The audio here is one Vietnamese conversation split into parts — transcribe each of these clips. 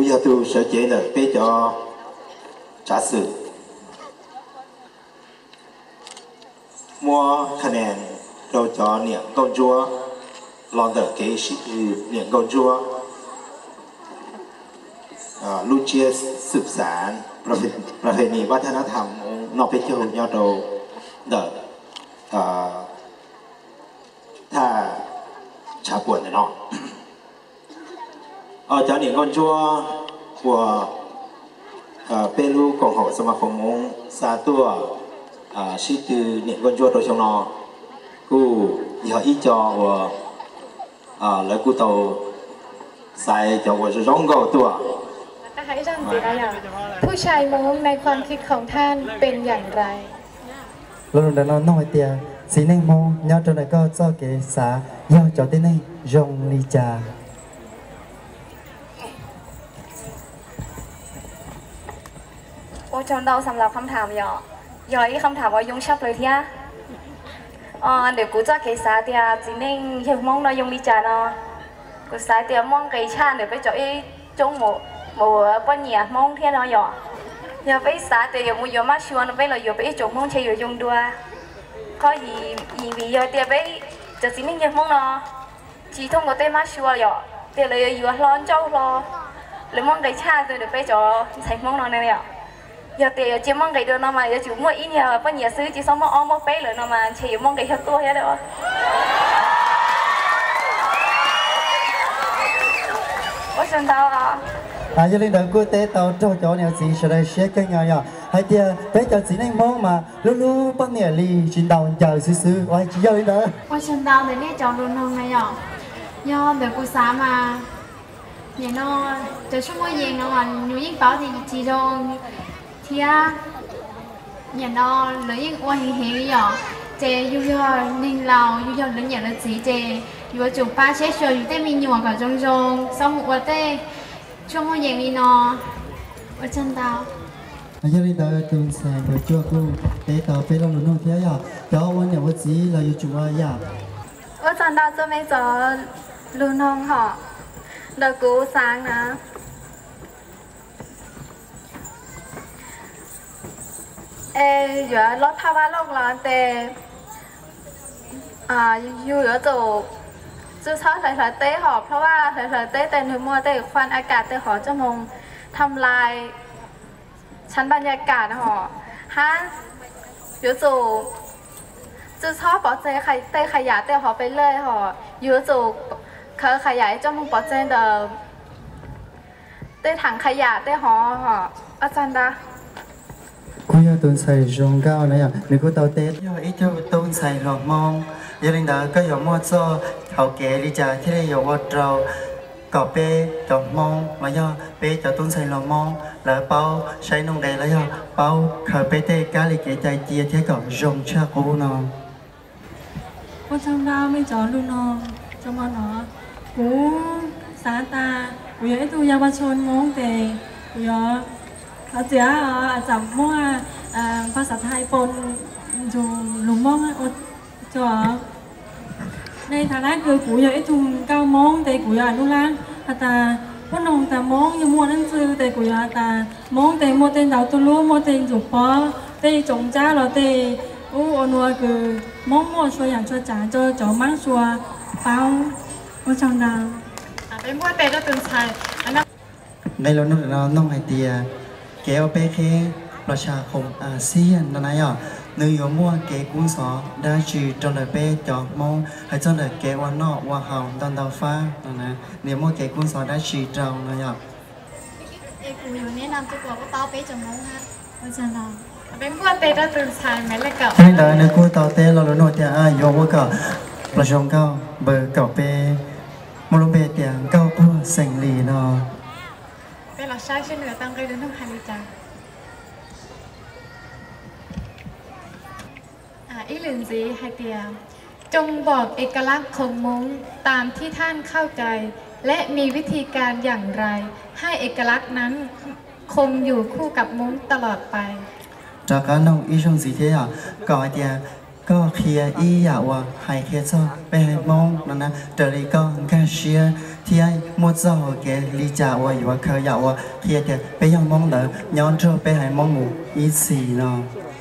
要读小姐的比较扎实。mua คะแนนเราจะเนี่ยกงจัวลองเดอเกชิเนี่ยกงจัวลูเจียสืบสารประเพณีวัฒนธรรมนอกไปเที่ยวยอดโดเดอถ้าชาปวนเนาะเจ้าเนี่ยกงจัว我เป็นลูกของสมาคมมงซาตัว是对年工作都上咯，故以后一家我来古到ใส่就我是容够多。 นะคะอาจารย์จีระยาผู้ชายมงในความคิดของท่านเป็นอย่างไรเราเดินเราน้อยเตียสีในมงยอดจนไหนก็เจ้าเกษายอดจอดที่ในยงลีจาโอ้จนเราสำหรับคำถามย่อยคำถามว่ายุ่งชับเลยเทียเดี๋ยวกูจะเกษาเตียจีนิ่งยังมองเรายุ่งดีจ้าเนาะกูสายเตียมองเกษาเดี๋ยวไปจ่อยจงหมูป้อนเหยียมองเทียนเราอย่าไปสายเตียมูอย่ามาชวนไปเราอย่าไปจงมองเชียยุ่งด้วยก็ยีวีอย่าเตียไปจะจีนิ่งยังมองเนาะจีทงก็เตมาชวนเตียเลยอยู่ร้อนเจ้ารอหรือมองเกษาเดี๋ยวไปจ่อใส่มองนอนเนี่ยgiờ thì chỉ mong cái được nó mà giờ chủ mua ít nhiều bao nhiêu xứ chỉ xong mua bé rồi nó mà chỉ mong cái hết tua hết rồi ôi chân tao giờ lên đường quốc tế tàu cho nhiều gì sẽ đây share cái nhau hay tia bé cho chỉ nên mong mà luôn bao nhiêu ly chuyển đầu chờ xứ ôi chỉ giờ lên đó ôi chân tao thì nét chọn luôn không này do để cô sáng mà nhà nó cho số mua gì nó mà nhiều những bảo thì chỉ đâu thì nhà nó lấy qua hình hình vậy chế yêu nên lâu yêu lớn nhà nó chỉ chế yêu chụp ba chế rồi yêu tên mình nhỏ cả trong sau một cái tên trong một dạng mình nó ở chân tàu giờ lên đó tuần sau buổi trưa cô để tàu phải làm luôn thế à đóวันnàyวันgì là yêu chụp ai à ở chân tàu cho mấy giờ luôn không họ đợt cũ sáng nè giờ lót thao ba lông là têอยู่ở chỗ chưa sao phải tế họเพราะว่าphải tếแต่หนูมัวแต่ควันอากาศแต่หอจะมงทำลายชั้นบรรยากาศหอฮะอยู่chỗ chưa sao bỏ chếแต่ขยะแต่หอไปเลยหออยู่chỗเขาขยายจะมงbỏ chếแต่ถังขยะแต่หออาจารย์ดา cô yêu tuần sai rong cao này à nếu cô tàu tết yêu ít cho tuần sai lọt mong gia đình đó có yêu mua cho hậu kế đi trả thế này yêu vật trâu cỏ bê chọn mong mà do bê cho tuần sai lọt mong là bao sai nông đề là do bao khởi bê tê cá lì kế chạy chia thế cỏ rong cha cô nó cô trong đó mới chọn luôn nó trong đó nó cú xã ta cú yêu tu gia ba chôn mong tề cú yêuเขาเจ้าจับมั่วภาษาไทยปนอยู่หลุมมองจ่อในฐานะคือกูอยากให้ทุ่มเก้ามองแต่กูอยากดูแลแต่พ่อน้องแต่มองยังมัวนั่นซื้อแต่กูอยากแต่มองแต่มัวแต่ดาวตุลูมัวแต่จุกปอแต่จงจ้าเราแต่อู้อนัวคือมองมัวช่วยอย่างช่วยจ๋าจ่อมั่งชัวเป้าว่าจังดาวเป็นมัวแต่ก็ตื่นใจในเราน้องไอเดียเกี่ยวไปแค่ประชาคมอาเซียนนั่นไงอ่ะเนื้อมัวเกี่ยวกุ้งสอได้ชื่อจนเลยไปจอกมองให้จนเลยเกี่ยววันนอกวันเฮาตอนดาวฟ้านั่นนะเนื้อมัวเกี่ยวกุ้งสอได้ชื่อเจ้านั่นอ่ะเอกอยู่แนะนำตัวก็เต้าไปจมูกฮะว่าจะลองเป็นมัวแต่ก็ตื่นใจไหมเลยเก่าใช่เลยในกู้เต้าเต้เราโน้ตเนี่ยโยว่าก็ประชงเก้าเบอร์เก่าไปมรุเบเตียงเก้าผู้เสียงลีเนาะเป็นหลักใช้เช่นเหนือตั้งใจเดินทั้งพันจังอีหลินซีไฮเตียจงบอกเอกลักษณ์ของม้งตามที่ท่านเข้าใจและมีวิธีการอย่างไรให้เอกลักษณ์นั้นคงอยู่คู่กับม้งตลอดไปจากการน้องอีชงสีเทียก่อนเดียก็เคลียร์อีอยากว่าให้เคลียร์ไปให้มองนั่นนะเดี๋ยวนี้ก็แค่เชียร์ท thì ai một giờ cái lý trả và yêu khơi yêu và kia thì bây giờ mong đợi nhón cho bây hai mong ngủ ít gì nó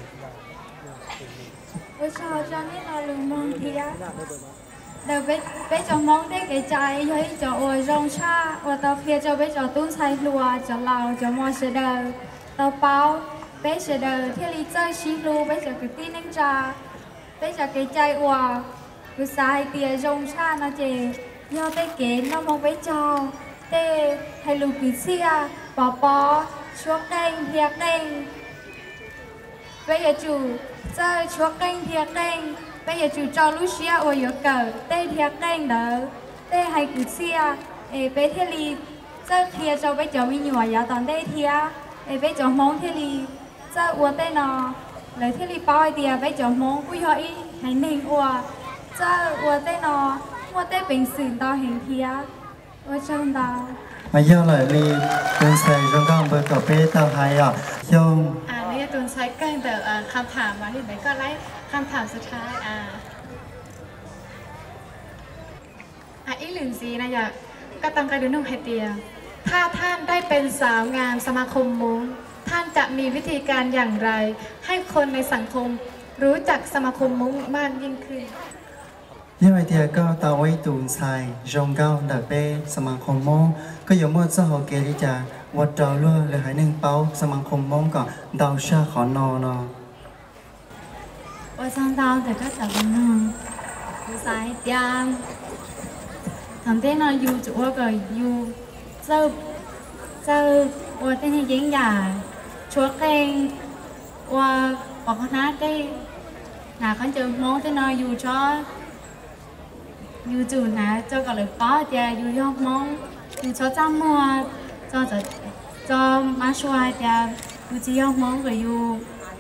bây giờ cho nên là lùng mong thì á đầu bây giờ mong đấy cái trái ấy cho ôi rong cha và tao kia cho bây giờ tuôn say lùa cho lào cho mua xe đời tao bao bây giờ đời thì lý chơi xí lù bây giờ cái tin anh cha bây giờ cái trái ua cứ sai tia rong cha nó chè do cái kế nó mong bây giờ tê hay lù cứ xia bỏ chuột đen thiệt đen bây giờ chủ chơi chuột đen thiệt đen bây giờ chủ cho Lucia ở giữa cờ tê thiệt đen đỡ tê hay cứ xia bé thế li chơi kia cho bé cho mình nhỏ giờ toàn tê thia bé cho mong thế li chơi uo tê nó lấy thế li bao thì bé cho mong quý họ ý hay nên uo chơi uo tê nó uo tê bình xử to hình thia uo trong đó mà giờ lại đi tuần sai trong các bữa cà phê tao hay à không นี่ตุนใช้ใกล้แต่คำถามมาที่ไหนก็ไล่คำถามสุดท้ายอีกหนึ่งสีนะอยากก็ต้องการดูนุ่งไฮเตียถ้าท่านได้เป็นสาวงามสมาคมมุ้งท่านจะมีวิธีการอย่างไรให้คนในสังคมรู้จักสมาคมมุ้งมากยิ่งขึ้น因为第二个到位ตุนsai trong các đặc biệt สมาคมมุ้งก็有么子好给你讲วัดเราเลยเลยให้หนึ่งเป้าสมาคมมองก่อนดาวเชื่อขอนอนอ我想到这个什么呢？在家，昨天呢有我个有我今天演呀，ช่วยกันว่าบอกคณะได้หาคนเจอมองที่นอนอยู่choอยู่จู่นะเจ้าก็เลยป้อจะอยู่ยอกมองอยู่choจำมัวcho má xoay thì tôi chỉ học món của you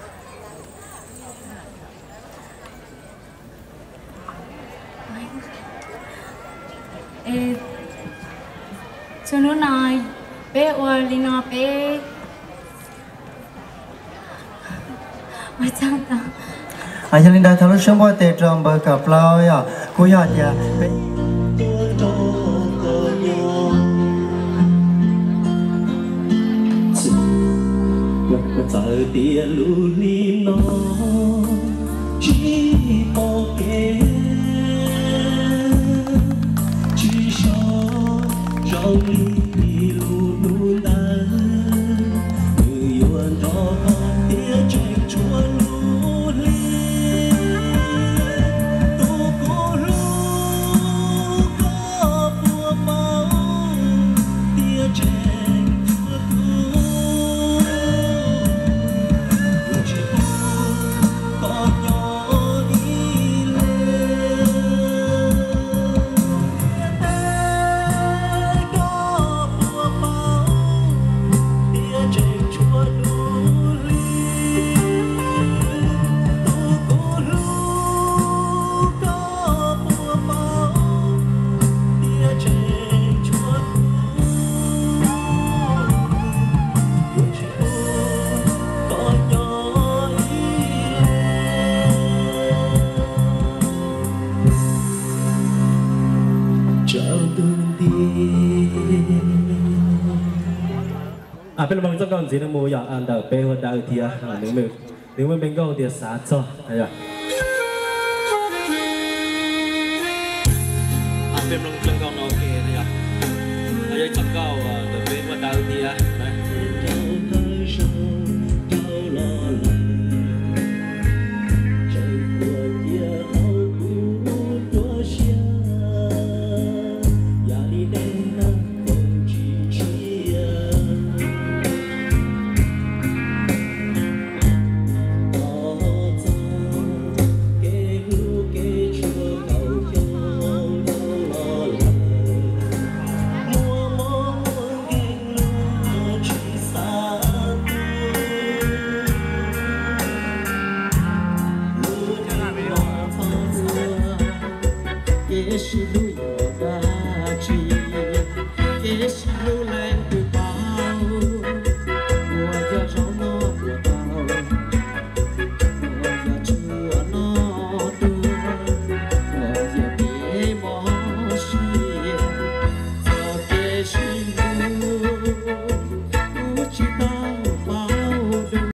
cho nó nói bé ở đi nó bé mà chẳng đâu cho nên đây thằng nó sống qua tết trong bờ cặp lao à cô nhớ nhà bé giờ tia lu ni nó chỉ có kẻ chỉ cho trong ly lu nu ta người yêu cho con tia chạy chua lu li tu cô lu có bùa bao tia chạy chua luเป็นบางเจ้าก่อนสินะโมอยากอ่านดาวเปว่าดาวเทียหนึ่งมันเป็นก็เทียสาจ้ออะไรเป็นบางเจ้าก่อนโอเคนะอะไรจับเก้าดาวเปว่าดาวเทียนะYes,